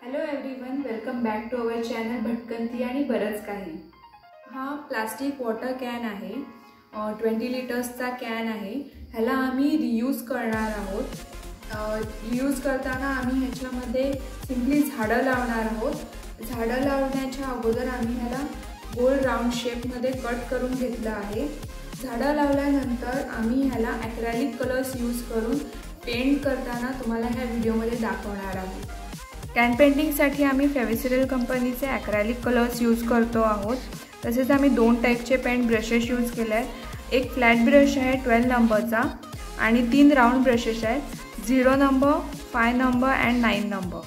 Hello everyone, welcome back to our channel Bhatkanti आणि बरंच काही। हा प्लास्टिक वॉटर कॅन आहे, 20 लिटर्सचा कॅन आहे। ह्याला आम्ही रियूज करणार आहोत। रियूज करताना आम्ही ह्याच्यामध्ये सिंपली झाडं लावणार आहोत। झाडं लावण्याच्या अगोदर आम्ही ह्याला गोल राउंड शेपमध्ये कट करून घेतलं आहे। झाडं लावल्यानंतर आम्ही ह्याला ॲक्रेलिक कलर्स यूज करून पेंट करताना तुम्हाला ह्या व्हिडिओमध्ये दाखवणार आहोत। कॅन पेंटिंगसाठी आम्ही फेविसिरिल कंपनीचे ॲक्रेलिक कलर्स यूज करतो आहोत। तसेच आम्ही 2 टाईपचे पेंट ब्रशेस यूज केले आहेत। एक फ्लॅट ब्रश आहे 12 नंबरचा आणि 3 राउंड ब्रशेस आहेत, 0 number, 5 number and 9 number.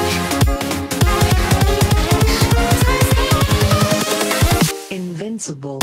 Invincible.